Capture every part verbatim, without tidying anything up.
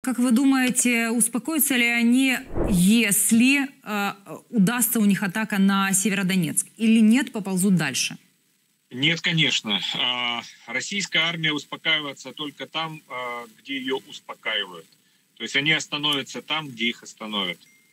как вы думаете, успокоятся ли они, если э, удастся у них атака на Северодонецк? Или нет, поползут дальше? Нет, конечно. Российская армия успокаивается только там, где ее успокаивают. То есть они остановятся там, где их остановят.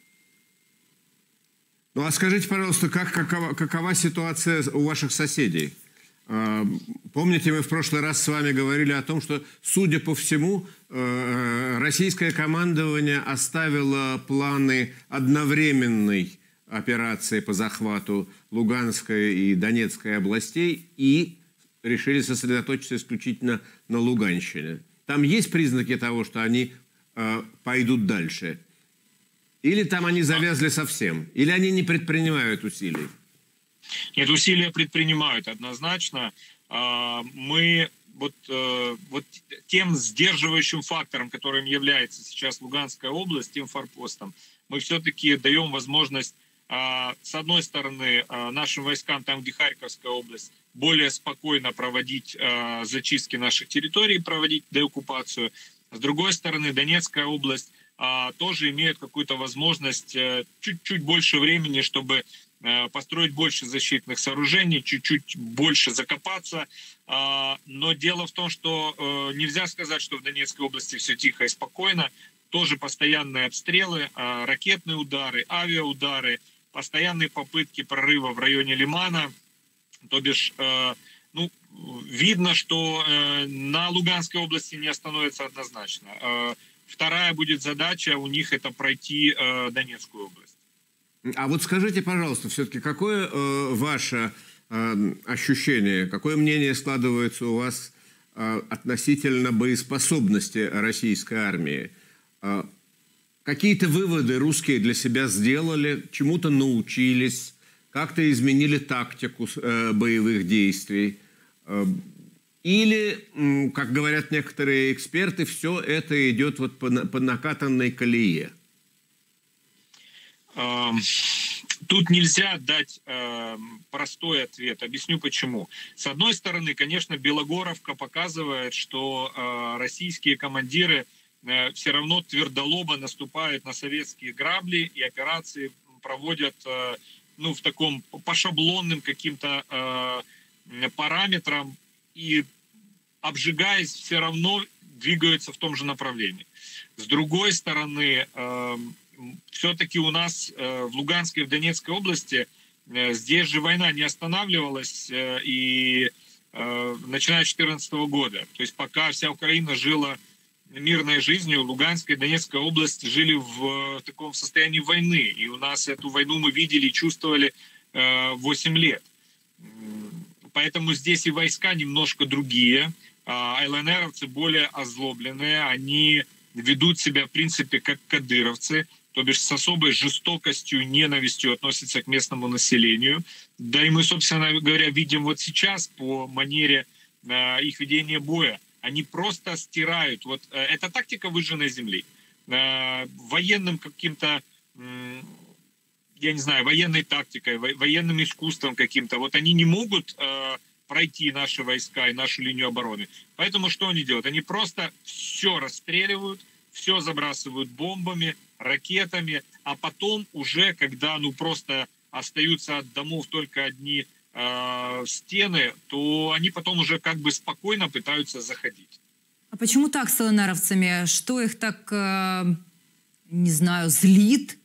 Ну а скажите, пожалуйста, как, какова, какова ситуация у ваших соседей? Помните, мы в прошлый раз с вами говорили о том, что, судя по всему, российское командование оставило планы одновременной операции по захвату Луганской и Донецкой областей и решили сосредоточиться исключительно на Луганщине. Там есть признаки того, что они э, пойдут дальше? Или там они завязли совсем? Или они не предпринимают усилий? Нет, усилия предпринимают однозначно. Мы вот, вот тем сдерживающим фактором, которым является сейчас Луганская область, тем форпостом, мы все-таки даем возможность, с одной стороны, нашим войскам, там, где Харьковская область, более спокойно проводить зачистки наших территорий, проводить деоккупацию. С другой стороны, Донецкая область тоже имеет какую-то возможность чуть-чуть больше времени, чтобы построить больше защитных сооружений, чуть-чуть больше закопаться. Но дело в том, что нельзя сказать, что в Донецкой области все тихо и спокойно. Тоже постоянные обстрелы, ракетные удары, авиаудары, постоянные попытки прорыва в районе Лимана. То бишь, ну, видно, что на Луганской области не остановится однозначно. Вторая будет задача у них — это пройти Донецкую область. А вот скажите, пожалуйста, все-таки какое э, ваше э, ощущение, какое мнение складывается у вас э, относительно боеспособности российской армии? Э, какие-то выводы русские для себя сделали, чему-то научились, как-то изменили тактику э, боевых действий? Э, или, э, как говорят некоторые эксперты, все это идет вот по, по накатанной колее? Тут нельзя дать э, простой ответ. Объясню почему. С одной стороны, конечно, Белогоровка показывает, что э, российские командиры э, все равно твердолобо наступают на советские грабли и операции проводят э, ну, в таком по шаблонным каким-то э, параметрам и, обжигаясь, все равно двигаются в том же направлении. С другой стороны, э, все-таки у нас э, в Луганской и в Донецкой области э, здесь же война не останавливалась, э, и э, начиная с две тысячи четырнадцатого года. То есть пока вся Украина жила мирной жизнью, Луганская и Донецкая область жили в, в таком состоянии войны. И у нас эту войну мы видели и чувствовали э, восемь лет. Поэтому здесь и войска немножко другие. А ЛНРовцы более озлобленные. Они ведут себя, в принципе, как кадыровцы, то бишь с особой жестокостью, ненавистью относятся к местному населению. Да и мы, собственно говоря, видим вот сейчас по манере э, их ведения боя. Они просто стирают. Вот э, это тактика выжженной земли. Э, военным каким-то, э, я не знаю, военной тактикой, во, военным искусством каким-то. Вот они не могут э, пройти наши войска и нашу линию обороны. Поэтому что они делают? Они просто все расстреливают, все забрасывают бомбами, ракетами, а потом уже, когда ну просто остаются от домов только одни э, стены, то они потом уже как бы спокойно пытаются заходить. А почему так с ЛНРовцами? Что их так, э, не знаю, злит?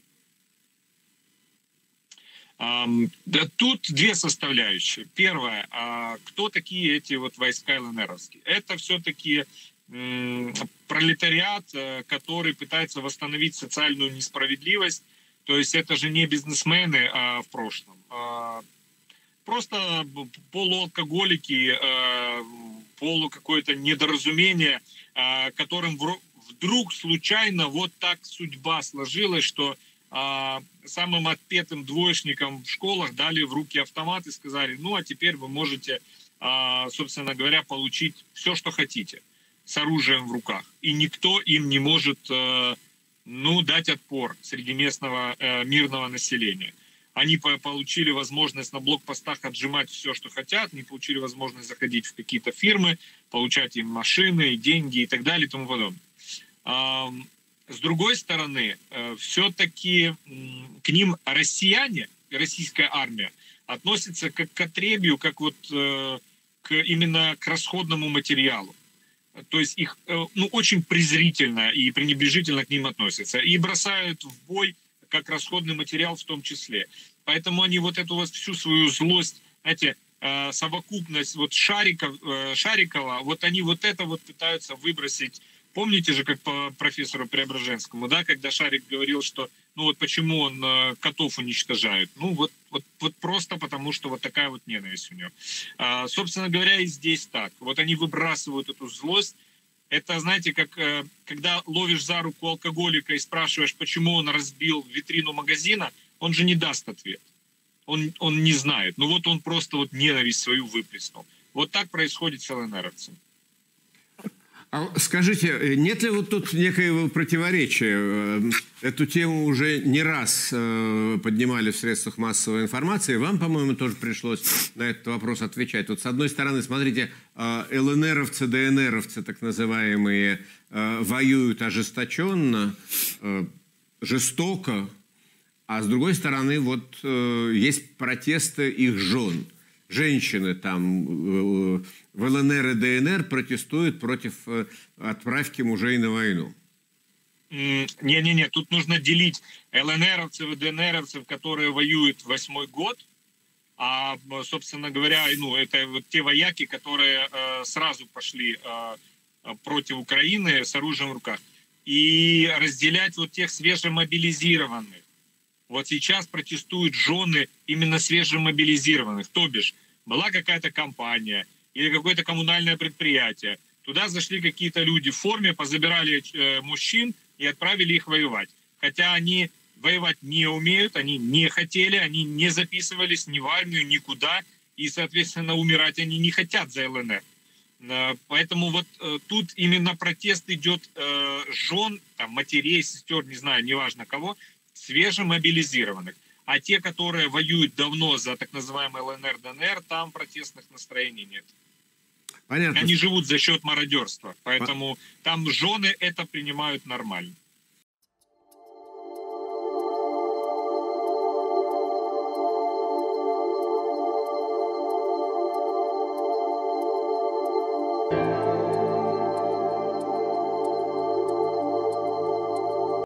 Um, да, тут две составляющие. Первое, а, кто такие эти вот войска ЛНРовские? Это все-таки м, пролетариат, который пытается восстановить социальную несправедливость. То есть это же не бизнесмены а, в прошлом. А, просто полуалкоголики, а, полу какое-то недоразумение, а, которым вдруг случайно вот так судьба сложилась, что а, самым отпетым двоечникам в школах дали в руки автомат и сказали, ну а теперь вы можете, а, собственно говоря, получить все, что хотите с оружием в руках. И никто им не может а, ну, дать отпор среди местного а, мирного населения. Они по- получили возможность на блокпостах отжимать все, что хотят, они получили возможность заходить в какие-то фирмы, получать им машины, деньги и так далее и тому подобное. А, с другой стороны, все-таки к ним россияне, российская армия, относятся как к отребью, как вот к, именно к расходному материалу. То есть их ну, очень презрительно и пренебрежительно к ним относятся. И бросают в бой как расходный материал в том числе. Поэтому они вот эту вот всю свою злость, знаете, совокупность вот Шариков, Шарикова, вот они вот это вот пытаются выбросить. Помните же, как по профессору Преображенскому, да, когда Шарик говорил, что ну вот почему он котов уничтожает? Ну вот, вот, вот просто потому, что вот такая вот ненависть у него. А, собственно говоря, и здесь так. Вот они выбрасывают эту злость. Это, знаете, как когда ловишь за руку алкоголика и спрашиваешь, почему он разбил витрину магазина, он же не даст ответ. Он, он не знает. Ну вот он просто вот ненависть свою выплеснул. Вот так происходит с ЛНРовцами. А скажите, нет ли вот тут некоего противоречия? Эту тему уже не раз поднимали в средствах массовой информации. Вам, по-моему, тоже пришлось на этот вопрос отвечать. Вот с одной стороны, смотрите, ЛНРовцы, ДНРовцы, так называемые, воюют ожесточенно, жестоко, а с другой стороны, вот есть протесты их жен. Женщины там в ЛНР и ДНР протестуют против отправки мужей на войну. Не-не-не, тут нужно делить ЛНРовцев и ДНРовцев, которые воюют восьмой год, а, собственно говоря, ну, это вот те вояки, которые э, сразу пошли э, против Украины с оружием в руках. И разделять вот тех свежемобилизированных. Вот сейчас протестуют жены именно свежемобилизированных. То бишь, была какая-то компания или какое-то коммунальное предприятие. Туда зашли какие-то люди в форме, позабирали э, мужчин и отправили их воевать. Хотя они воевать не умеют, они не хотели, они не записывались ни в армию, никуда. И, соответственно, умирать они не хотят за ЛНР. Э, поэтому вот э, тут именно протест идет э, жен, там, матерей, сестер, не знаю, неважно кого, свежемобилизированных. А те, которые воюют давно за так называемый ЛНР, ДНР, там протестных настроений нет. Понятно. Они живут за счет мародерства. Поэтому там жены это принимают нормально.